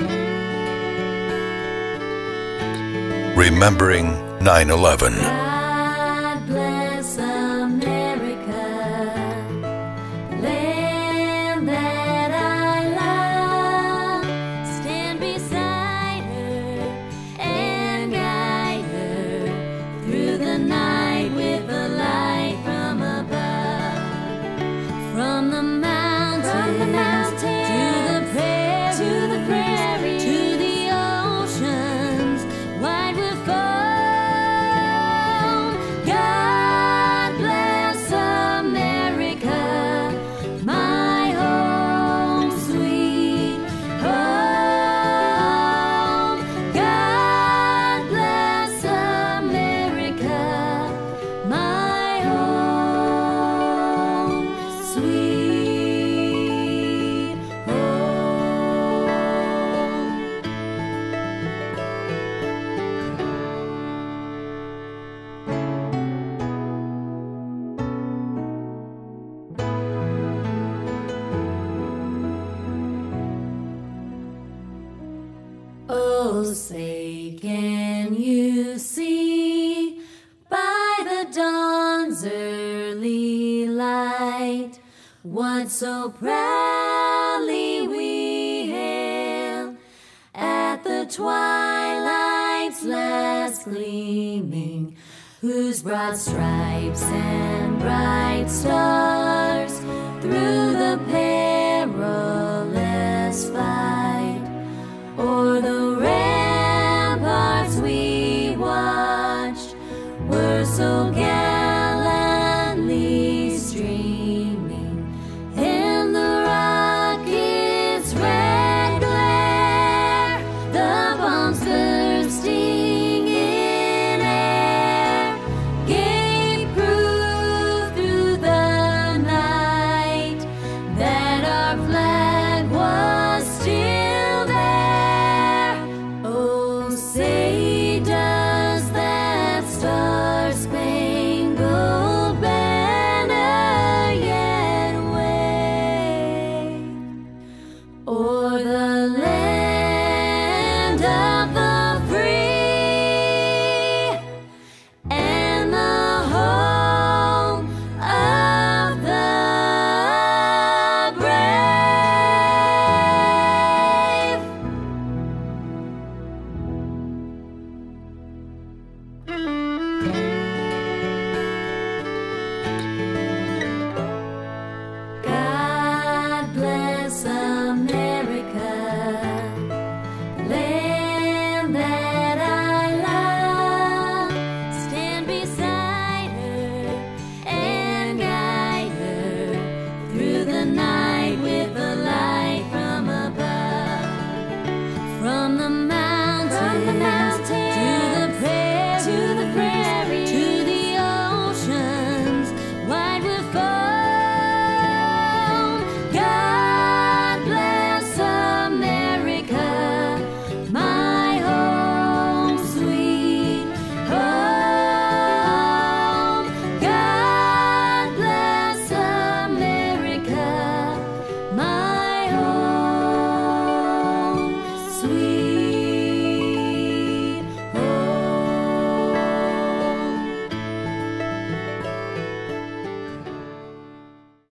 Remembering 9/11. God bless America, land that I love. Stand beside her and guide her through the night with a light from above. From the mountains to the prairies, to the oceans wide with foam. God bless America, my home, sweet home. God bless America, my home, sweet home. Oh, say, can you see by the dawn's early light what so proudly we hailed at the twilight's last gleaming, whose broad stripes and bright stars through the perilous fight o'er the ramparts we watched were so gallantly streaming in the rocket's red glare, the bombs bursting in air gave proof through the night that our flag was still there. Oh, say does that star-spangled banner yet wave o'er the